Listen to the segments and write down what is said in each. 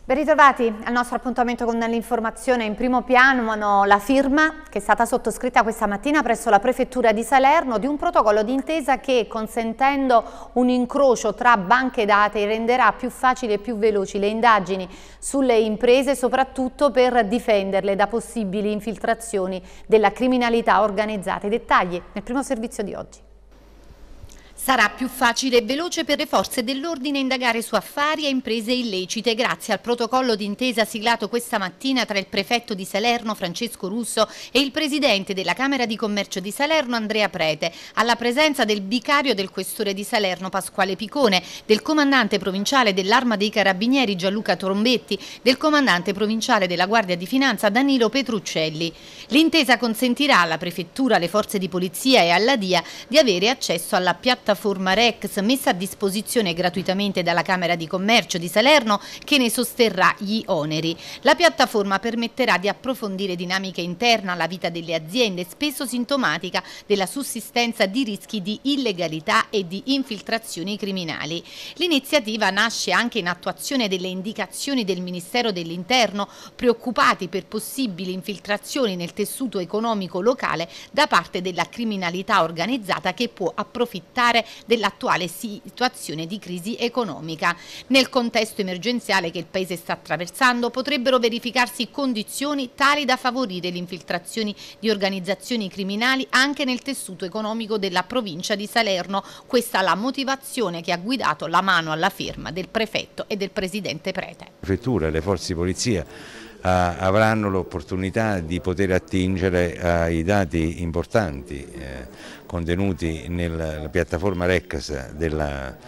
Ben ritrovati al nostro appuntamento con l'informazione. In primo piano la firma che è stata sottoscritta questa mattina presso la Prefettura di Salerno di un protocollo d'intesa che, consentendo un incrocio tra banche dati, renderà più facili e più veloci le indagini sulle imprese, soprattutto per difenderle da possibili infiltrazioni della criminalità organizzata. I dettagli nel primo servizio di oggi. Sarà più facile e veloce per le forze dell'ordine indagare su affari e imprese illecite grazie al protocollo d'intesa siglato questa mattina tra il prefetto di Salerno Francesco Russo e il presidente della Camera di Commercio di Salerno Andrea Prete, alla presenza del vicario del questore di Salerno Pasquale Picone, del comandante provinciale dell'Arma dei Carabinieri Gianluca Trombetti, del comandante provinciale della Guardia di Finanza Danilo Petruccelli. L'intesa consentirà alla prefettura, alle forze di polizia e alla DIA di avere accesso alla piattaforma REX messa a disposizione gratuitamente dalla Camera di Commercio di Salerno, che ne sosterrà gli oneri. La piattaforma permetterà di approfondire dinamiche interne alla vita delle aziende, spesso sintomatica della sussistenza di rischi di illegalità e di infiltrazioni criminali. L'iniziativa nasce anche in attuazione delle indicazioni del Ministero dell'Interno, preoccupati per possibili infiltrazioni nel tessuto economico locale da parte della criminalità organizzata che può approfittare dell'attuale situazione di crisi economica. Nel contesto emergenziale che il Paese sta attraversando potrebbero verificarsi condizioni tali da favorire le infiltrazioni di organizzazioni criminali anche nel tessuto economico della provincia di Salerno. Questa è la motivazione che ha guidato la mano alla firma del prefetto e del presidente Prete. La prefettura e le forze di polizia avranno l'opportunità di poter attingere ai dati importanti contenuti nella piattaforma REX della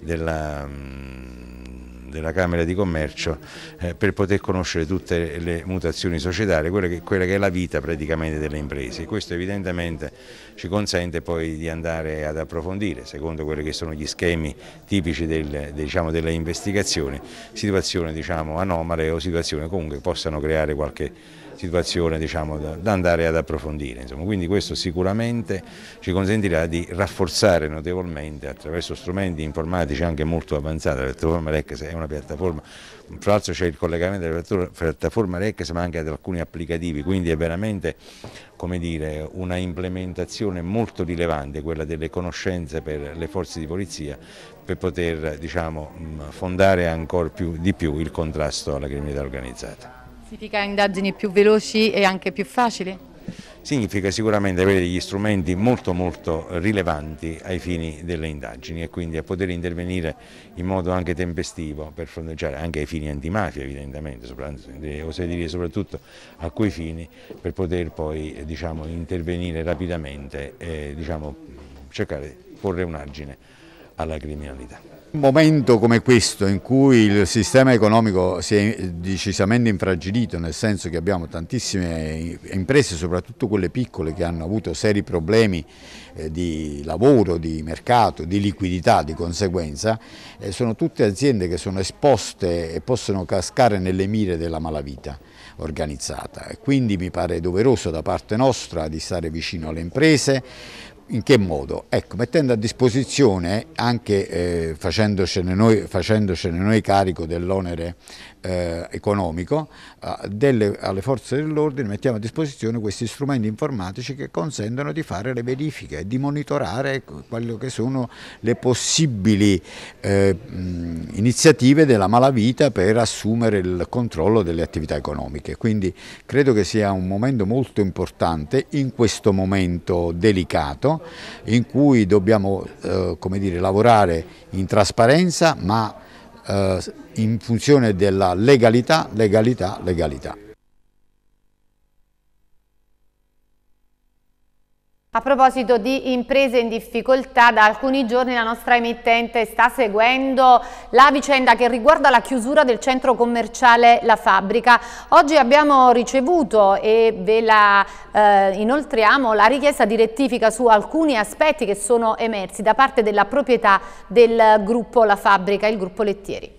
Camera di Commercio per poter conoscere tutte le mutazioni societarie, quella che è la vita praticamente delle imprese. Questo evidentemente ci consente poi di andare ad approfondire, secondo quelli che sono gli schemi tipici delle investigazioni, situazioni anomale o situazioni comunque possano creare qualche situazione da andare ad approfondire. Quindi questo sicuramente ci consentirà di rafforzare notevolmente attraverso strumenti informatici anche molto avanzati. La piattaforma REX è una piattaforma, tra l'altro c'è il collegamento della piattaforma REX ma anche ad alcuni applicativi, quindi è veramente, come dire, una implementazione molto rilevante quella delle conoscenze per le forze di polizia per poter fondare ancora di più il contrasto alla criminalità organizzata. Significa indagini più veloci e anche più facili? Significa sicuramente avere degli strumenti molto rilevanti ai fini delle indagini e quindi a poter intervenire in modo anche tempestivo per fronteggiare anche ai fini antimafia, evidentemente, oserei dire soprattutto a quei fini, per poter poi intervenire rapidamente e cercare di porre un argine alla criminalità. Un momento come questo in cui il sistema economico si è decisamente infragilito, nel senso che abbiamo tantissime imprese, soprattutto quelle piccole, che hanno avuto seri problemi di lavoro, di mercato, di liquidità, di conseguenza, sono tutte aziende che sono esposte e possono cascare nelle mire della malavita organizzata. E quindi mi pare doveroso da parte nostra di stare vicino alle imprese. In che modo? Ecco, mettendo a disposizione, anche facendocene noi carico dell'onere economico, alle forze dell'ordine mettiamo a disposizione questi strumenti informatici che consentono di fare le verifiche e di monitorare quello che sono le possibili iniziative della malavita per assumere il controllo delle attività economiche. Quindi credo che sia un momento molto importante in questo momento delicato in cui dobbiamo lavorare in trasparenza ma in funzione della legalità. A proposito di imprese in difficoltà, da alcuni giorni la nostra emittente sta seguendo la vicenda che riguarda la chiusura del centro commerciale La Fabbrica. Oggi abbiamo ricevuto e ve la inoltriamo la richiesta di rettifica su alcuni aspetti che sono emersi da parte della proprietà del gruppo La Fabbrica, il gruppo Lettieri.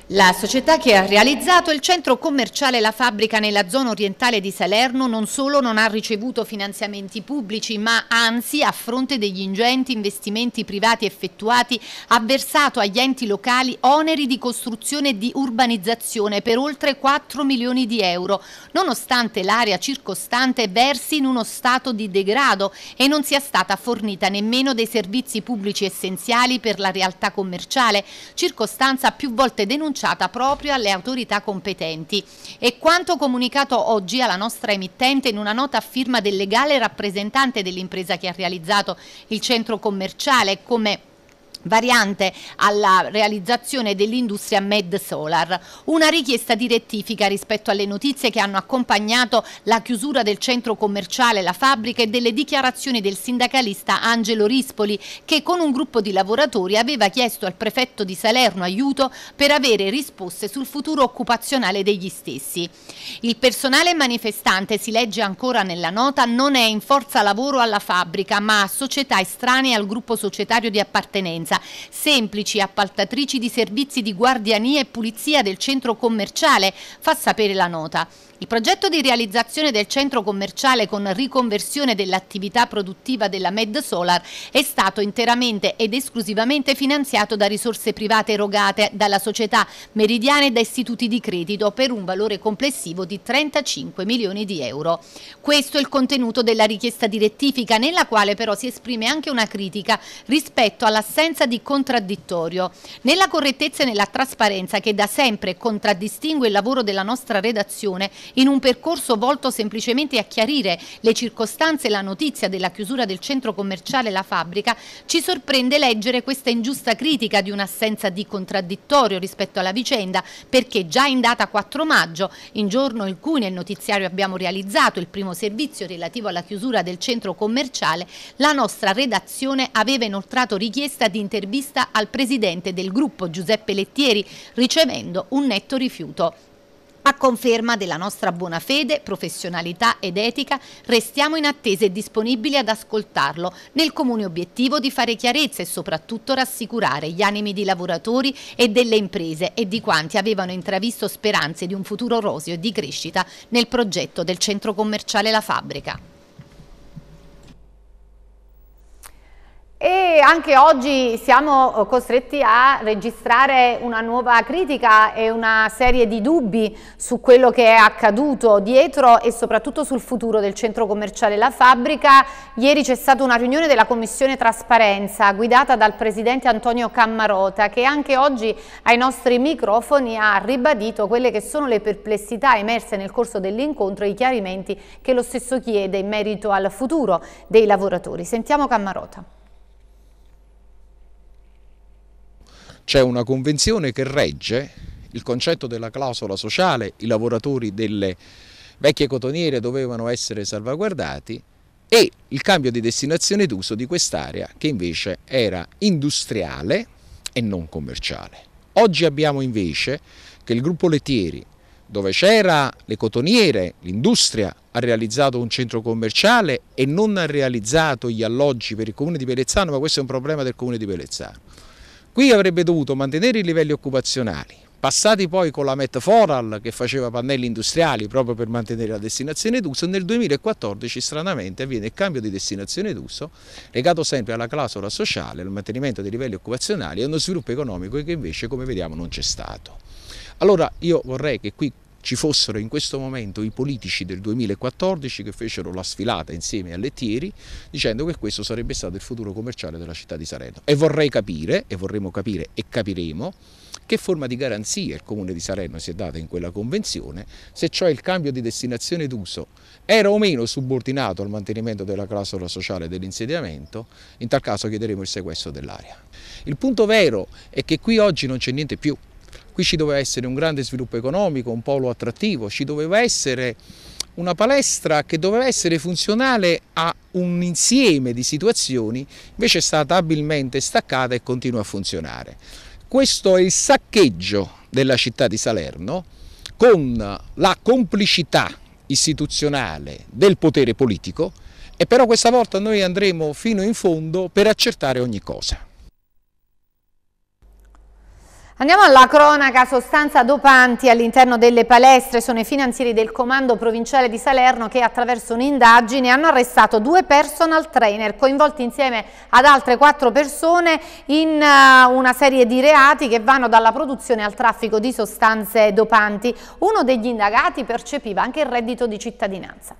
La società che ha realizzato il centro commerciale La Fabbrica nella zona orientale di Salerno non solo non ha ricevuto finanziamenti pubblici, ma anzi, a fronte degli ingenti investimenti privati effettuati, ha versato agli enti locali oneri di costruzione e di urbanizzazione per oltre 4 milioni di euro, nonostante l'area circostante versi in uno stato di degrado e non sia stata fornita nemmeno dei servizi pubblici essenziali per la realtà commerciale, circostanza più volte denunciata proprio alle autorità competenti. E quanto comunicato oggi alla nostra emittente in una nota a firma del legale rappresentante dell'impresa che ha realizzato il centro commerciale come variante alla realizzazione dell'industria Med Solar, una richiesta di rettifica rispetto alle notizie che hanno accompagnato la chiusura del centro commerciale La Fabbrica e delle dichiarazioni del sindacalista Angelo Rispoli, che con un gruppo di lavoratori aveva chiesto al prefetto di Salerno aiuto per avere risposte sul futuro occupazionale degli stessi. Il personale manifestante, si legge ancora nella nota, non è in forza lavoro alla fabbrica, ma a società estranee al gruppo societario di appartenenza, semplici appaltatrici di servizi di guardiania e pulizia del centro commerciale, fa sapere la nota. Il progetto di realizzazione del centro commerciale con riconversione dell'attività produttiva della Med Solar è stato interamente ed esclusivamente finanziato da risorse private erogate dalla società Meridiana e da istituti di credito per un valore complessivo di 35 milioni di euro. Questo è il contenuto della richiesta di rettifica, nella quale però si esprime anche una critica rispetto all'assenza di contraddittorio. Nella correttezza e nella trasparenza che da sempre contraddistingue il lavoro della nostra redazione, in un percorso volto semplicemente a chiarire le circostanze e la notizia della chiusura del centro commerciale La Fabbrica, ci sorprende leggere questa ingiusta critica di un'assenza di contraddittorio rispetto alla vicenda, perché già in data 4 maggio, in giorno in cui nel notiziario abbiamo realizzato il primo servizio relativo alla chiusura del centro commerciale, la nostra redazione aveva inoltrato richiesta di intervista al presidente del gruppo Giuseppe Lettieri, ricevendo un netto rifiuto. A conferma della nostra buona fede, professionalità ed etica, restiamo in attesa e disponibili ad ascoltarlo, nel comune obiettivo di fare chiarezza e soprattutto rassicurare gli animi di lavoratori e delle imprese e di quanti avevano intravisto speranze di un futuro roseo e di crescita nel progetto del centro commerciale La Fabbrica. E anche oggi siamo costretti a registrare una nuova critica e una serie di dubbi su quello che è accaduto dietro e soprattutto sul futuro del centro commerciale La Fabbrica. Ieri c'è stata una riunione della Commissione Trasparenza guidata dal presidente Antonio Cammarota, che anche oggi ai nostri microfoni ha ribadito quelle che sono le perplessità emerse nel corso dell'incontro e i chiarimenti che lo stesso chiede in merito al futuro dei lavoratori. Sentiamo Cammarota. C'è una convenzione che regge il concetto della clausola sociale, i lavoratori delle vecchie cotoniere dovevano essere salvaguardati e il cambio di destinazione d'uso di quest'area che invece era industriale e non commerciale. Oggi abbiamo invece che il gruppo Lettieri, dove c'era le cotoniere, l'industria, ha realizzato un centro commerciale e non ha realizzato gli alloggi per il comune di Pellezzano, ma questo è un problema del comune di Pellezzano. Qui avrebbe dovuto mantenere i livelli occupazionali, passati poi con la Metforal che faceva pannelli industriali proprio per mantenere la destinazione d'uso. Nel 2014 stranamente avviene il cambio di destinazione d'uso legato sempre alla clausola sociale, al mantenimento dei livelli occupazionali e a uno sviluppo economico che invece, come vediamo, non c'è stato. Allora io vorrei che qui ci fossero in questo momento i politici del 2014 che fecero la sfilata insieme a Lettieri dicendo che questo sarebbe stato il futuro commerciale della città di Salerno. E vorrei capire, e vorremmo capire e capiremo, che forma di garanzia il Comune di Salerno si è data in quella convenzione, se cioè il cambio di destinazione d'uso era o meno subordinato al mantenimento della clausola sociale dell'insediamento. In tal caso chiederemo il sequestro dell'area. Il punto vero è che qui oggi non c'è niente più. Qui ci doveva essere un grande sviluppo economico, un polo attrattivo, ci doveva essere una palestra che doveva essere funzionale a un insieme di situazioni, invece è stata abilmente staccata e continua a funzionare. Questo è il saccheggio della città di Salerno con la complicità istituzionale del potere politico e però questa volta noi andremo fino in fondo per accertare ogni cosa. Andiamo alla cronaca. Sostanza dopanti all'interno delle palestre. Sono i finanzieri del Comando Provinciale di Salerno che attraverso un'indagine hanno arrestato 2 personal trainer coinvolti insieme ad altre 4 persone in una serie di reati che vanno dalla produzione al traffico di sostanze dopanti. Uno degli indagati percepiva anche il reddito di cittadinanza.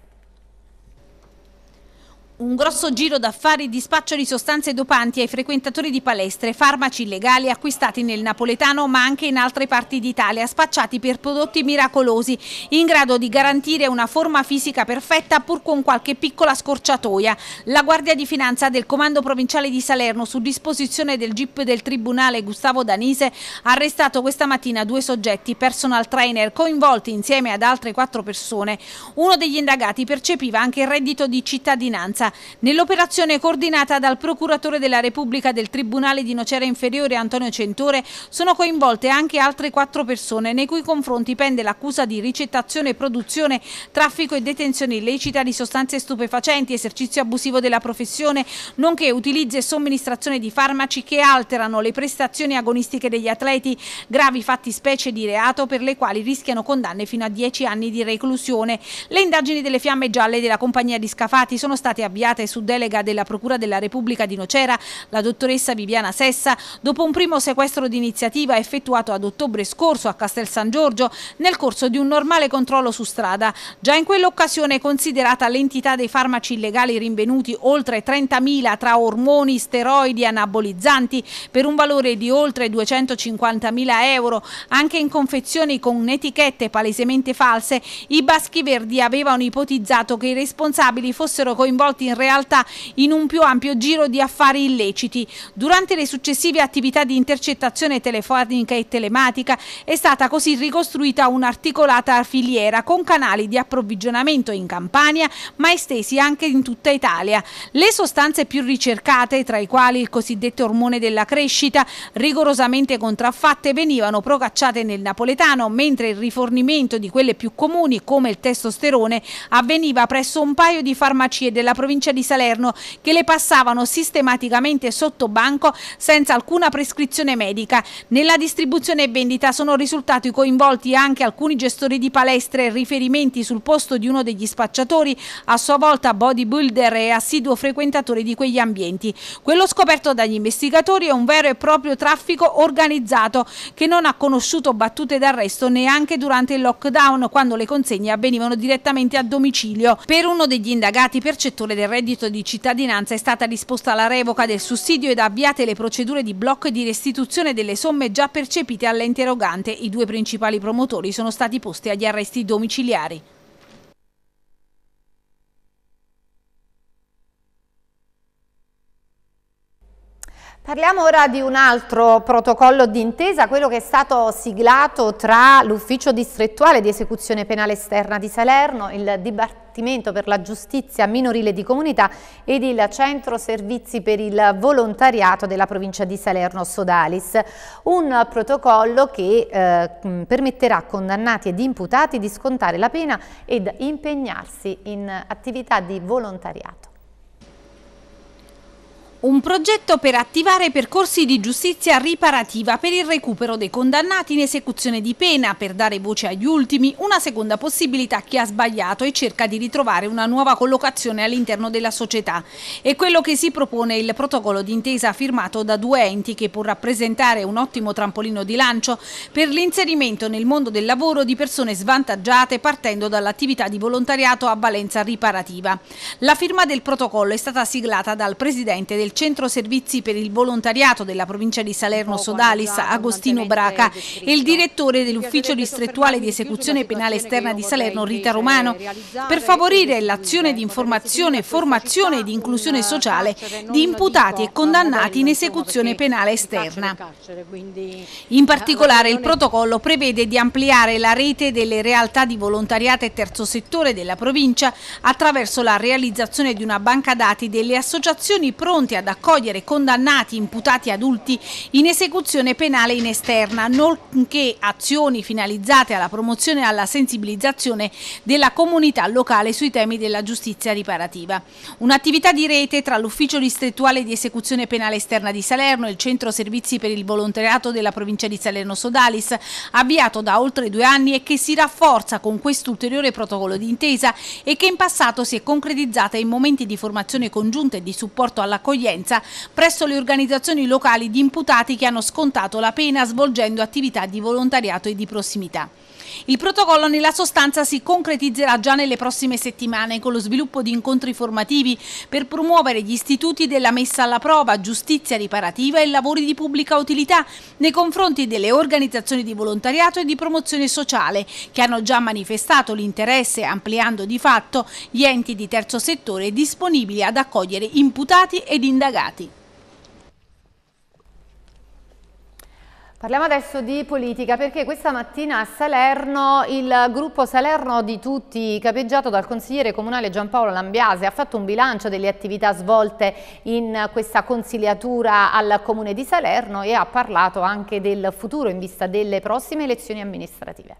Un grosso giro d'affari di spaccio di sostanze dopanti ai frequentatori di palestre, farmaci illegali acquistati nel napoletano ma anche in altre parti d'Italia, spacciati per prodotti miracolosi, in grado di garantire una forma fisica perfetta pur con qualche piccola scorciatoia. La Guardia di Finanza del Comando Provinciale di Salerno, su disposizione del GIP del Tribunale Gustavo Danise, ha arrestato questa mattina 2 soggetti, personal trainer, coinvolti insieme ad altre 4 persone. Uno degli indagati percepiva anche il reddito di cittadinanza. Nell'operazione coordinata dal procuratore della Repubblica del Tribunale di Nocera Inferiore Antonio Centore sono coinvolte anche altre 4 persone nei cui confronti pende l'accusa di ricettazione, produzione, traffico e detenzione illecita di sostanze stupefacenti, esercizio abusivo della professione, nonché utilizzo e somministrazione di farmaci che alterano le prestazioni agonistiche degli atleti, gravi fattispecie di reato per le quali rischiano condanne fino a 10 anni di reclusione. Le indagini delle Fiamme Gialle della compagnia di Scafati sono state avviate su delega della Procura della Repubblica di Nocera, la dottoressa Viviana Sessa, dopo un primo sequestro di iniziativa effettuato ad ottobre scorso a Castel San Giorgio nel corso di un normale controllo su strada. Già in quell'occasione, considerata l'entità dei farmaci illegali rinvenuti, oltre 30.000 tra ormoni, steroidi e anabolizzanti, per un valore di oltre 250.000 euro, anche in confezioni con etichette palesemente false, i Baschi Verdi avevano ipotizzato che i responsabili fossero coinvolti in realtà in un più ampio giro di affari illeciti. Durante le successive attività di intercettazione telefonica e telematica è stata così ricostruita un'articolata filiera con canali di approvvigionamento in Campania ma estesi anche in tutta Italia. Le sostanze più ricercate, tra i quali il cosiddetto ormone della crescita, rigorosamente contraffatte, venivano procacciate nel napoletano, mentre il rifornimento di quelle più comuni, come il testosterone, avveniva presso un paio di farmacie della provincia di Salerno che le passavano sistematicamente sotto banco senza alcuna prescrizione medica. Nella distribuzione e vendita sono risultati coinvolti anche alcuni gestori di palestre e riferimenti sul posto di uno degli spacciatori, a sua volta bodybuilder e assiduo frequentatore di quegli ambienti. Quello scoperto dagli investigatori è un vero e proprio traffico organizzato che non ha conosciuto battute d'arresto neanche durante il lockdown, quando le consegne avvenivano direttamente a domicilio. Per uno degli indagati, percettore del reddito di cittadinanza, è stata disposta la revoca del sussidio ed avviate le procedure di blocco e di restituzione delle somme già percepite all'interrogante. I 2 principali promotori sono stati posti agli arresti domiciliari. Parliamo ora di un altro protocollo d'intesa, quello che è stato siglato tra l'Ufficio Distrettuale di Esecuzione Penale Esterna di Salerno, il Dipartimento per la Giustizia Minorile di Comunità ed il Centro Servizi per il Volontariato della provincia di Salerno Sodalis. Un protocollo che permetterà a condannati ed imputati di scontare la pena ed impegnarsi in attività di volontariato. Un progetto per attivare percorsi di giustizia riparativa per il recupero dei condannati in esecuzione di pena, per dare voce agli ultimi, una seconda possibilità a chi ha sbagliato e cerca di ritrovare una nuova collocazione all'interno della società. È quello che si propone il protocollo d'intesa firmato da 2 enti, che può rappresentare un ottimo trampolino di lancio per l'inserimento nel mondo del lavoro di persone svantaggiate, partendo dall'attività di volontariato a valenza riparativa. La firma del protocollo è stata siglata dal presidente del Centro Servizi per il Volontariato della provincia di Salerno Sodalis, Agostino Braca, e il direttore dell'Ufficio Distrettuale di Esecuzione Penale Esterna di Salerno, Rita Romano, per favorire l'azione di informazione, formazione ed inclusione sociale di imputati e condannati in esecuzione penale esterna. In particolare, il protocollo prevede di ampliare la rete delle realtà di volontariato e terzo settore della provincia attraverso la realizzazione di una banca dati delle associazioni pronte ad accogliere condannati imputati adulti in esecuzione penale in esterna, nonché azioni finalizzate alla promozione e alla sensibilizzazione della comunità locale sui temi della giustizia riparativa. Un'attività di rete tra l'Ufficio distrettuale di esecuzione penale esterna di Salerno e il Centro Servizi per il Volontariato della provincia di Salerno Sodalis, avviato da oltre 2 anni e che si rafforza con questo ulteriore protocollo d'intesa e che in passato si è concretizzata in momenti di formazione congiunta e di supporto all'accoglienza presso le organizzazioni locali di imputati che hanno scontato la pena svolgendo attività di volontariato e di prossimità. Il protocollo nella sostanza si concretizzerà già nelle prossime settimane con lo sviluppo di incontri formativi per promuovere gli istituti della messa alla prova, giustizia riparativa e lavori di pubblica utilità nei confronti delle organizzazioni di volontariato e di promozione sociale che hanno già manifestato l'interesse, ampliando di fatto gli enti di terzo settore disponibili ad accogliere imputati ed indagati. Parliamo adesso di politica, perché questa mattina a Salerno il gruppo Salerno di Tutti, capeggiato dal consigliere comunale Giampaolo Lambiase, ha fatto un bilancio delle attività svolte in questa consigliatura al comune di Salerno e ha parlato anche del futuro in vista delle prossime elezioni amministrative.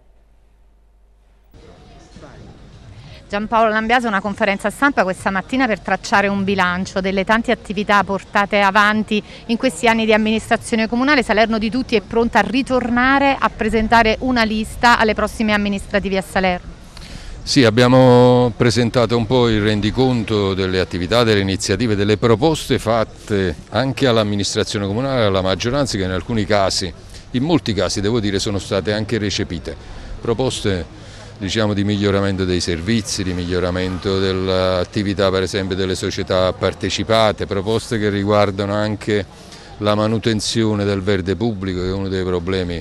Giampaolo Lambiase, una conferenza stampa questa mattina per tracciare un bilancio delle tante attività portate avanti in questi anni di amministrazione comunale. Salerno di Tutti è pronta a ritornare a presentare una lista alle prossime amministrative a Salerno. Sì, abbiamo presentato un po' il rendiconto delle attività, delle iniziative, delle proposte fatte anche all'amministrazione comunale e alla maggioranza, che in alcuni casi, in molti casi devo dire, sono state anche recepite. Proposte, diciamo, di miglioramento dei servizi, di miglioramento dell'attività per esempio delle società partecipate, proposte che riguardano anche la manutenzione del verde pubblico, che è uno dei problemi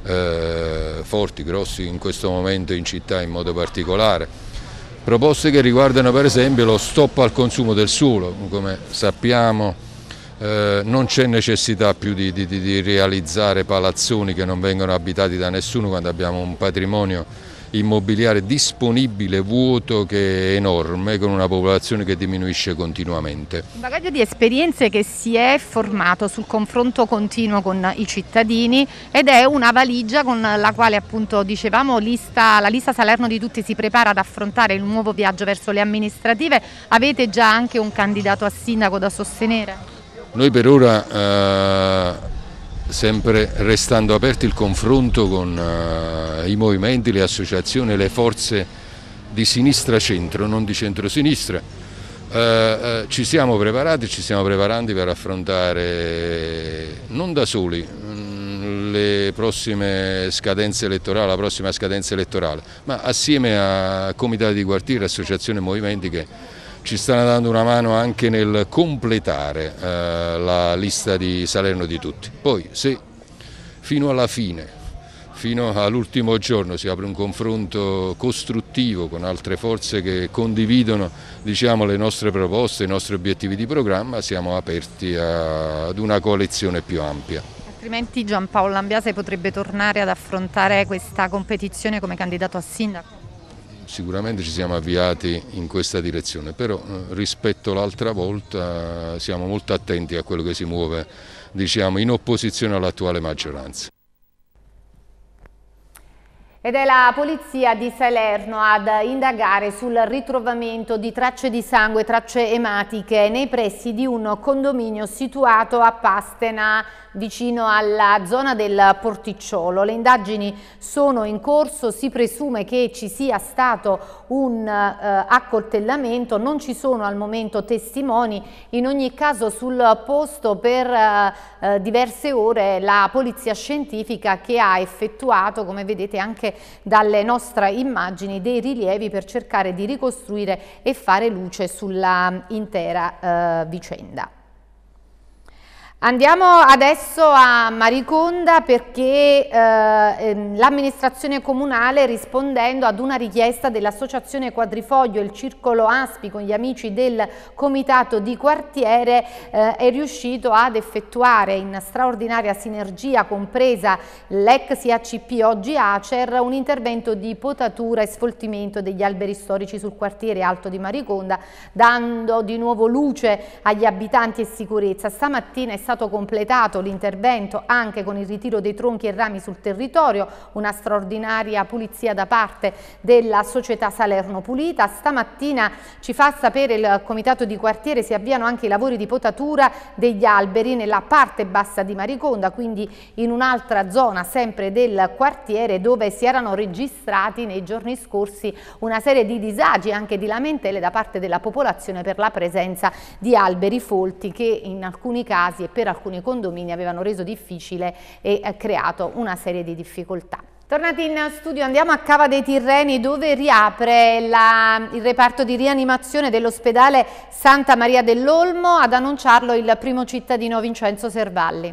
forti, grossi in questo momento in città in modo particolare. Proposte che riguardano per esempio lo stop al consumo del suolo. Come sappiamo non c'è necessità più di realizzare palazzoni che non vengono abitati da nessuno quando abbiamo un patrimonio immobiliare disponibile vuoto che è enorme, con una popolazione che diminuisce continuamente. Un bagaglio di esperienze che si è formato sul confronto continuo con i cittadini ed è una valigia con la quale, appunto dicevamo, la lista Salerno di Tutti si prepara ad affrontare il nuovo viaggio verso le amministrative. Avete già anche un candidato a sindaco da sostenere? Noi per ora sempre restando aperti il confronto con i movimenti, le associazioni, le forze di sinistra-centro, non di centro-sinistra. Ci siamo preparati, ci stiamo preparando per affrontare, non da soli, le prossime scadenze elettorali, la prossima scadenza elettorale, ma assieme a comitati di quartiere, associazioni e movimenti che ci stanno dando una mano anche nel completare la lista di Salerno di Tutti. Poi se fino alla fine, fino all'ultimo giorno si apre un confronto costruttivo con altre forze che condividono, diciamo, le nostre proposte, i nostri obiettivi di programma, siamo aperti ad una coalizione più ampia. Altrimenti Giampaolo Lambiase potrebbe tornare ad affrontare questa competizione come candidato a sindaco? Sicuramente ci siamo avviati in questa direzione, però rispetto all'altra volta siamo molto attenti a quello che si muove, diciamo, in opposizione all'attuale maggioranza. Ed è la polizia di Salerno ad indagare sul ritrovamento di tracce di sangue, tracce ematiche nei pressi di un condominio situato a Pastena, vicino alla zona del Porticciolo. Le indagini sono in corso, si presume che ci sia stato un accoltellamento, non ci sono al momento testimoni. In ogni caso sul posto per diverse ore la polizia scientifica, che ha effettuato, come vedete anche dalle nostre immagini, dei rilievi per cercare di ricostruire e fare luce sulla intera vicenda. Andiamo adesso a Mariconda perché l'amministrazione comunale, rispondendo ad una richiesta dell'associazione Quadrifoglio e il circolo ASPI con gli amici del comitato di quartiere, è riuscito ad effettuare in straordinaria sinergia, compresa l'ex IACP oggi Acer, un intervento di potatura e sfoltimento degli alberi storici sul quartiere alto di Mariconda, dando di nuovo luce agli abitanti e sicurezza. Stamattina è stato completato l'intervento anche con il ritiro dei tronchi e rami sul territorio, una straordinaria pulizia da parte della società Salerno Pulita. Stamattina, ci fa sapere il comitato di quartiere, si avviano anche i lavori di potatura degli alberi nella parte bassa di Mariconda, quindi in un'altra zona sempre del quartiere dove si erano registrati nei giorni scorsi una serie di disagi, anche di lamentele da parte della popolazione per la presenza di alberi folti che in alcuni casi e per alcuni condomini avevano reso difficile e creato una serie di difficoltà. Tornati in studio, andiamo a Cava dei Tirreni dove riapre il reparto di rianimazione dell'ospedale Santa Maria dell'Olmo, ad annunciarlo il primo cittadino Vincenzo Servalli.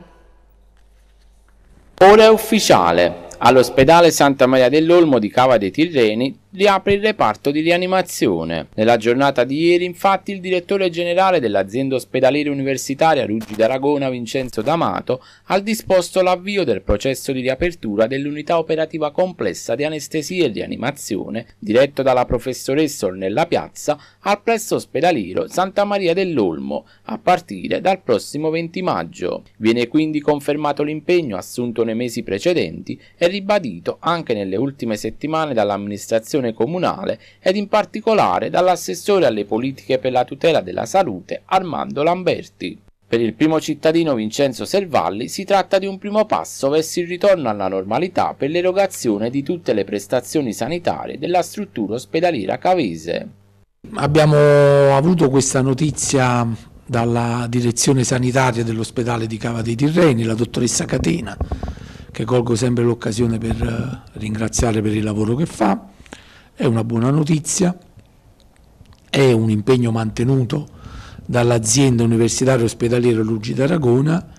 Ora è ufficiale, all'ospedale Santa Maria dell'Olmo di Cava dei Tirreni riapre il reparto di rianimazione. Nella giornata di ieri, infatti, il direttore generale dell'azienda ospedaliera universitaria Ruggi d'Aragona, Vincenzo D'Amato, ha disposto l'avvio del processo di riapertura dell'unità operativa complessa di anestesia e rianimazione, diretto dalla professoressa Ornella Piazza, al plesso ospedaliero Santa Maria dell'Olmo, a partire dal prossimo 20 maggio. Viene quindi confermato l'impegno assunto nei mesi precedenti e ribadito anche nelle ultime settimane dall'amministrazione comunale ed in particolare dall'assessore alle politiche per la tutela della salute Armando Lamberti. Per il primo cittadino Vincenzo Servalli si tratta di un primo passo verso il ritorno alla normalità per l'erogazione di tutte le prestazioni sanitarie della struttura ospedaliera cavese. Abbiamo avuto questa notizia dalla direzione sanitaria dell'ospedale di Cava dei Tirreni, la dottoressa Catena, che colgo sempre l'occasione per ringraziare per il lavoro che fa. È una buona notizia, è un impegno mantenuto dall'azienda universitaria ospedaliera Ruggi d'Aragona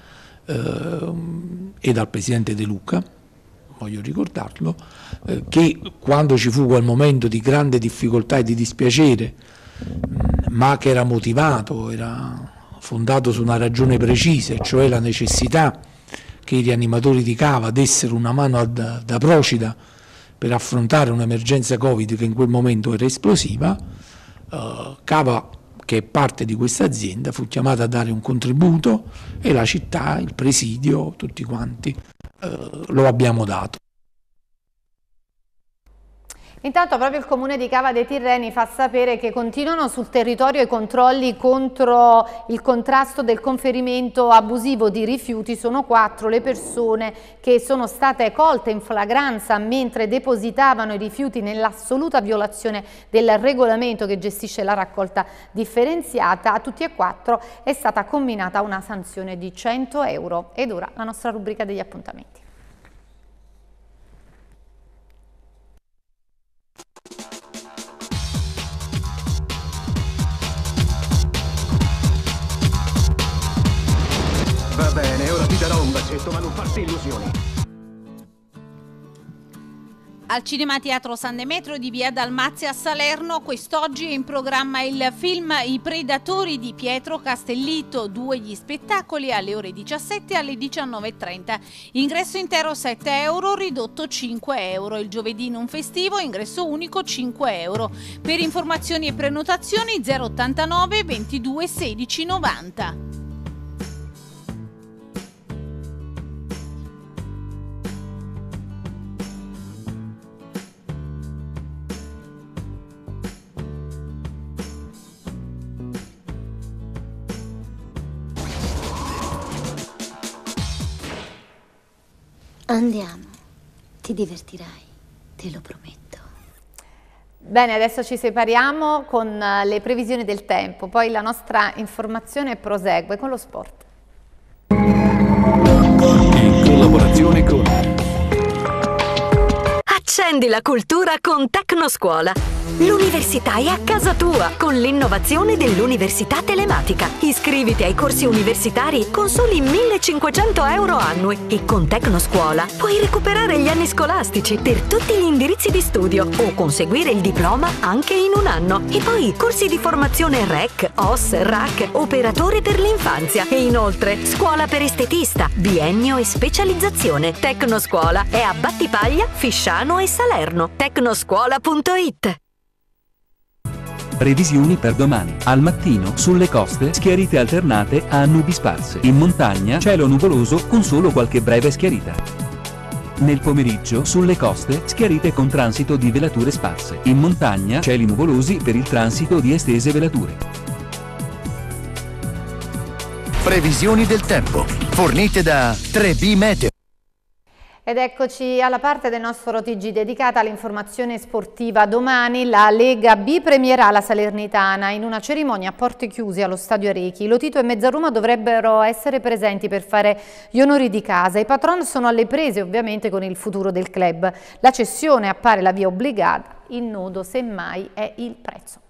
e dal presidente De Luca, voglio ricordarlo, che quando ci fu quel momento di grande difficoltà e di dispiacere, ma che era motivato, era fondato su una ragione precisa, cioè la necessità che i rianimatori di Cava dessero una mano da Procida per affrontare un'emergenza Covid che in quel momento era esplosiva, Cava, che è parte di questa azienda, fu chiamata a dare un contributo e la città, il presidio, tutti quanti lo abbiamo dato. Intanto proprio il comune di Cava dei Tirreni fa sapere che continuano sul territorio i controlli contro il contrasto del conferimento abusivo di rifiuti. Sono 4 le persone che sono state colte in flagranza mentre depositavano i rifiuti nell'assoluta violazione del regolamento che gestisce la raccolta differenziata. A tutti e 4 è stata comminata una sanzione di 100 euro. Ed ora la nostra rubrica degli appuntamenti. Va bene, ora ti darò un bacetto, ma non farti illusioni. Al Cinema Teatro San Demetrio di via Dalmazia a Salerno, quest'oggi è in programma il film I Predatori di Pietro Castellitto, 2 gli spettacoli alle ore 17 e alle 19:30. Ingresso intero 7 euro, ridotto 5 euro. Il giovedì non festivo, ingresso unico 5 euro. Per informazioni e prenotazioni 089 22 16 90. Andiamo, ti divertirai, te lo prometto. Bene, adesso ci separiamo con le previsioni del tempo, poi la nostra informazione prosegue con lo sport. In collaborazione con... Accendi la cultura con Tecnoscuola. L'università è a casa tua con l'innovazione dell'Università Telematica. Iscriviti ai corsi universitari con soli 1.500 euro annui e con Tecnoscuola puoi recuperare gli anni scolastici per tutti gli indirizzi di studio o conseguire il diploma anche in un anno. E poi corsi di formazione REC, OS, RAC, operatore per l'infanzia e inoltre scuola per estetista, biennio e specializzazione. Tecnoscuola è a Battipaglia, Fisciano e Salerno. Tecnoscuola.it. Previsioni per domani. Al mattino, sulle coste, schiarite alternate a nubi sparse. In montagna, cielo nuvoloso con solo qualche breve schiarita. Nel pomeriggio, sulle coste, schiarite con transito di velature sparse. In montagna, cieli nuvolosi per il transito di estese velature. Previsioni del tempo, fornite da 3B Meteo. Ed eccoci alla parte del nostro TG dedicata all'informazione sportiva. Domani la Lega B premierà la Salernitana in una cerimonia a porte chiuse allo Stadio Arechi. Lotito e Mezzaroma dovrebbero essere presenti per fare gli onori di casa. I patron sono alle prese ovviamente con il futuro del club. La cessione appare la via obbligata, il nodo semmai è il prezzo.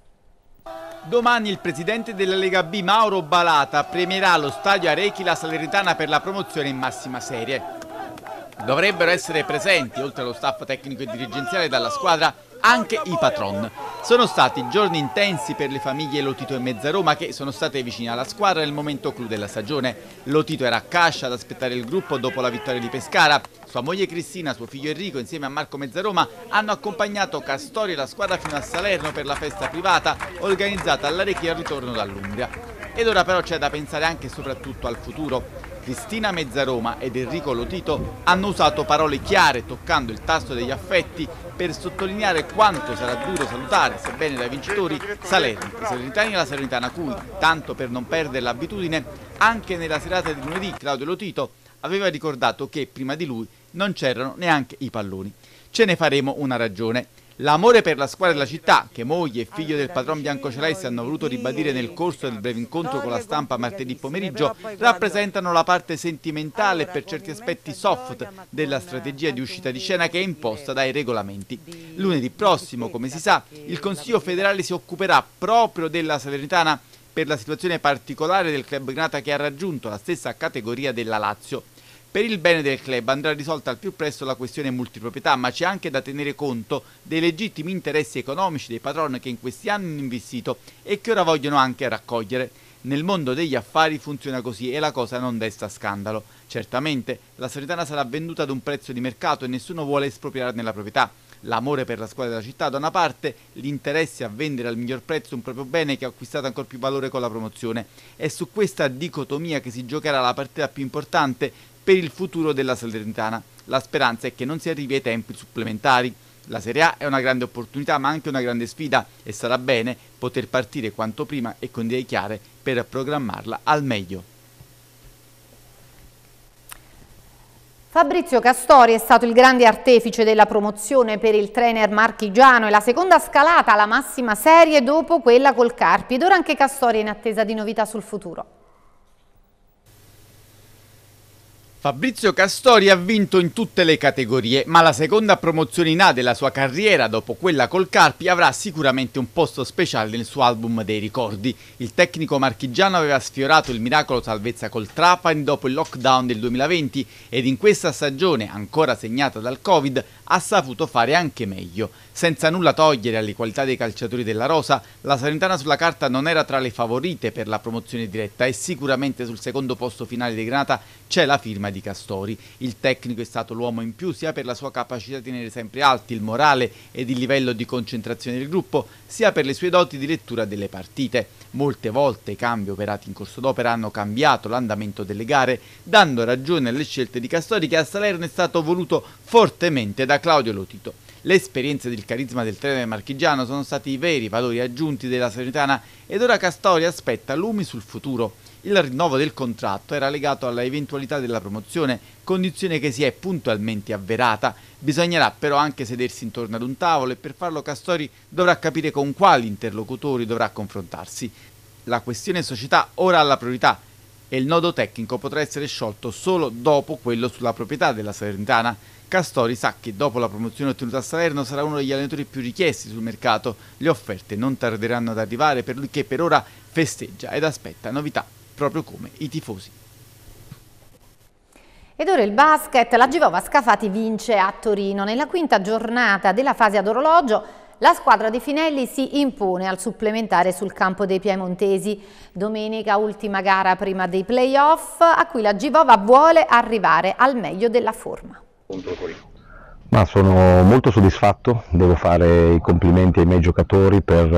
Domani il presidente della Lega B, Mauro Balata, premierà allo Stadio Arechi la Salernitana per la promozione in massima serie. Dovrebbero essere presenti, oltre allo staff tecnico e dirigenziale dalla squadra, anche i patron. Sono stati giorni intensi per le famiglie Lotito e Mezzaroma che sono state vicine alla squadra nel momento clou della stagione. Lotito era a Cascia ad aspettare il gruppo dopo la vittoria di Pescara. Sua moglie Cristina, suo figlio Enrico insieme a Marco Mezzaroma hanno accompagnato Castori e la squadra fino a Salerno per la festa privata organizzata all'Arechi al ritorno dall'Umbria. Ed ora però c'è da pensare anche e soprattutto al futuro. Cristina Mezzaroma ed Enrico Lotito hanno usato parole chiare toccando il tasto degli affetti per sottolineare quanto sarà duro salutare, sebbene dai vincitori, Salerno, i salernitani e la Salernitana, cui, tanto per non perdere l'abitudine, anche nella serata di lunedì Claudio Lotito aveva ricordato che prima di lui non c'erano neanche i palloni. Ce ne faremo una ragione. L'amore per la squadra della città, che moglie e figlio del patron biancocelesti hanno voluto ribadire nel corso del breve incontro con la stampa martedì pomeriggio, rappresentano la parte sentimentale e per certi aspetti soft della strategia di uscita di scena che è imposta dai regolamenti. Lunedì prossimo, come si sa, il Consiglio federale si occuperà proprio della Salernitana per la situazione particolare del club granata che ha raggiunto la stessa categoria della Lazio. Per il bene del club andrà risolta al più presto la questione multiproprietà, ma c'è anche da tenere conto dei legittimi interessi economici dei patron che in questi anni hanno investito e che ora vogliono anche raccogliere. Nel mondo degli affari funziona così e la cosa non desta scandalo. Certamente la Salernitana sarà venduta ad un prezzo di mercato e nessuno vuole espropriarne la proprietà. L'amore per la squadra della città da una parte, l'interesse a vendere al miglior prezzo un proprio bene che ha acquistato ancora più valore con la promozione. È su questa dicotomia che si giocherà la partita più importante per il futuro della Salernitana. La speranza è che non si arrivi ai tempi supplementari. La Serie A è una grande opportunità ma anche una grande sfida e sarà bene poter partire quanto prima e con idee chiare per programmarla al meglio. Fabrizio Castori è stato il grande artefice della promozione per il trainer marchigiano e la seconda scalata alla massima serie dopo quella col Carpi ed ora anche Castori è in attesa di novità sul futuro. Fabrizio Castori ha vinto in tutte le categorie, ma la seconda promozione in A della sua carriera, dopo quella col Carpi, avrà sicuramente un posto speciale nel suo album dei ricordi. Il tecnico marchigiano aveva sfiorato il miracolo salvezza col Trapani dopo il lockdown del 2020 ed in questa stagione, ancora segnata dal Covid, ha saputo fare anche meglio. Senza nulla togliere alle qualità dei calciatori della rosa, la Salernitana sulla carta non era tra le favorite per la promozione diretta e sicuramente sul secondo posto finale di Granata c'è la firma di Castori. Il tecnico è stato l'uomo in più sia per la sua capacità di tenere sempre alti il morale ed il livello di concentrazione del gruppo, sia per le sue doti di lettura delle partite. Molte volte i cambi operati in corso d'opera hanno cambiato l'andamento delle gare, dando ragione alle scelte di Castori che a Salerno è stato voluto fortemente da Claudio Lotito. L'esperienza ed il carisma del trainer marchigiano sono stati i veri valori aggiunti della Salernitana ed ora Castori aspetta lumi sul futuro. Il rinnovo del contratto era legato alla eventualità della promozione, condizione che si è puntualmente avverata. Bisognerà però anche sedersi intorno ad un tavolo e per farlo Castori dovrà capire con quali interlocutori dovrà confrontarsi. La questione società ora ha la priorità e il nodo tecnico potrà essere sciolto solo dopo quello sulla proprietà della Salernitana. Castori sa che dopo la promozione ottenuta a Salerno sarà uno degli allenatori più richiesti sul mercato. Le offerte non tarderanno ad arrivare per lui, che per ora festeggia ed aspetta novità proprio come i tifosi. Ed ora il basket, la Givova Scafati vince a Torino. Nella quinta giornata della fase ad orologio la squadra di Finelli si impone al supplementare sul campo dei piemontesi. Domenica ultima gara prima dei playoff, a cui la Givova vuole arrivare al meglio della forma. Ma sono molto soddisfatto, devo fare i complimenti ai miei giocatori per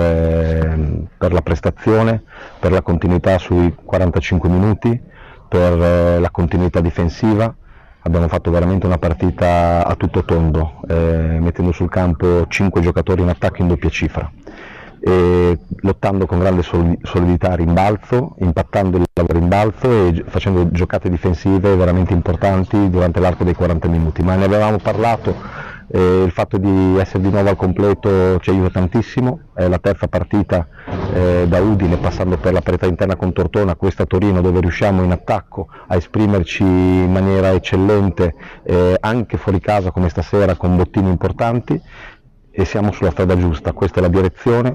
la prestazione, per la continuità sui 45 minuti, per la continuità difensiva. Abbiamo fatto veramente una partita a tutto tondo, mettendo sul campo 5 giocatori in attacco in doppia cifra, lottando con grande solidità a rimbalzo, impattando il lavoro in rimbalzo e facendo giocate difensive veramente importanti durante l'arco dei 40 minuti. Ma ne avevamo parlato, il fatto di essere di nuovo al completo ci aiuta tantissimo. È la terza partita da Udine, passando per la parità interna con Tortona, questa a Torino, dove riusciamo in attacco a esprimerci in maniera eccellente, anche fuori casa come stasera, con bottini importanti, e siamo sulla strada giusta. Questa è la direzione.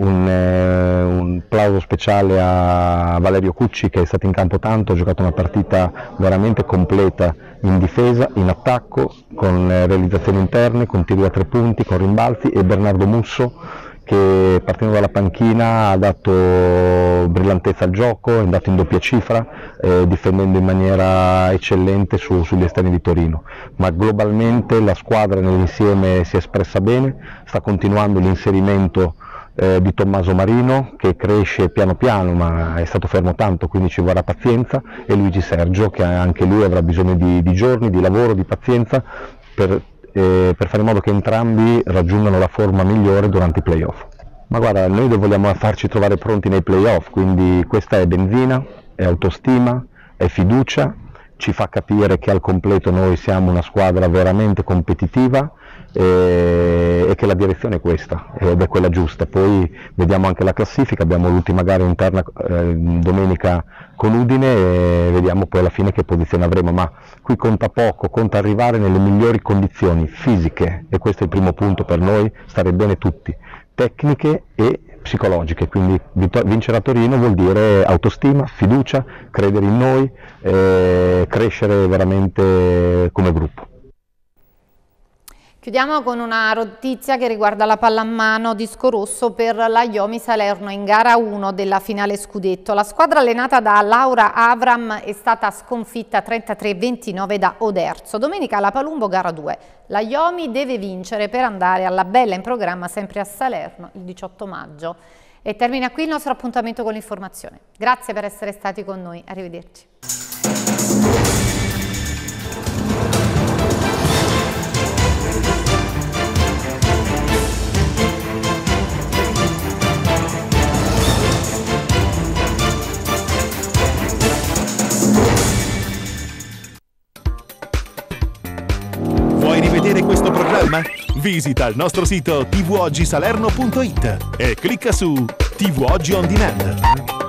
Un plauso speciale a Valerio Cucci, che è stato in campo tanto, ha giocato una partita veramente completa in difesa, in attacco, con realizzazioni interne, con tiri a 3 punti, con rimbalzi, e Bernardo Musso, che partendo dalla panchina ha dato brillantezza al gioco, è andato in doppia cifra, difendendo in maniera eccellente sugli esterni di Torino. Ma globalmente la squadra nell'insieme si è espressa bene, sta continuando l'inserimento di Tommaso Marino, che cresce piano piano ma è stato fermo tanto, quindi ci vorrà pazienza, e Luigi Sergio, che anche lui avrà bisogno di giorni, di lavoro, di pazienza per fare in modo che entrambi raggiungano la forma migliore durante i playoff. Ma guarda, noi vogliamo farci trovare pronti nei playoff, quindi questa è benzina, è autostima, è fiducia, ci fa capire che al completo noi siamo una squadra veramente competitiva, e che la direzione è questa ed è quella giusta. Poi vediamo anche la classifica, abbiamo l'ultima gara interna domenica con Udine e vediamo poi alla fine che posizione avremo, ma qui conta poco, conta arrivare nelle migliori condizioni fisiche, e questo è il primo punto per noi, stare bene tutti, tecniche e psicologiche. Quindi vincere a Torino vuol dire autostima, fiducia, credere in noi, crescere veramente come gruppo. Chiudiamo con una notizia che riguarda la pallamano, disco rosso per la Iomi Salerno in gara 1 della finale scudetto. La squadra allenata da Laura Avram è stata sconfitta 33-29 da Oderzo. Domenica alla Palumbo gara 2. La Iomi deve vincere per andare alla bella in programma sempre a Salerno il 18 maggio. E termina qui il nostro appuntamento con l'informazione. Grazie per essere stati con noi. Arrivederci. Vuoi rivedere questo programma? Visita il nostro sito tvoggisalerno.it e clicca su TV Oggi On Demand.